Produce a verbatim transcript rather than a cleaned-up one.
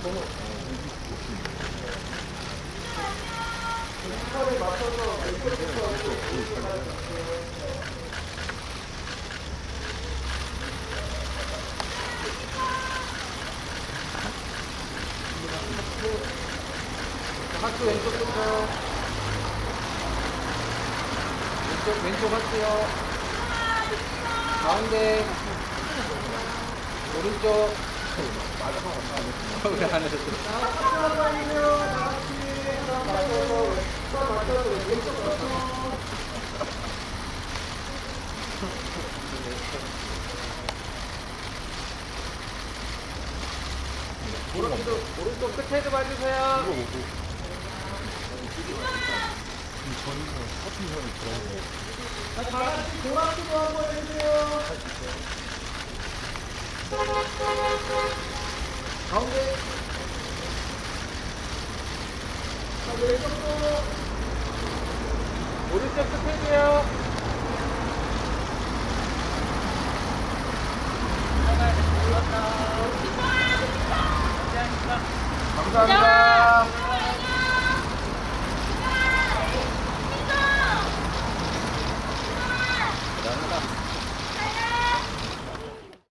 에 맞춰서 하트 왼쪽부터 왼쪽 왼쪽 하트요. 가운데 오른쪽 왜 안 해줬어? 오른쪽 오른쪽 끝에도 봐주세요. 자, 다 같이 도락도 한번 해주세요. 가운데. 자, 왼쪽도. 오른쪽 끝에도요. 감사합니다.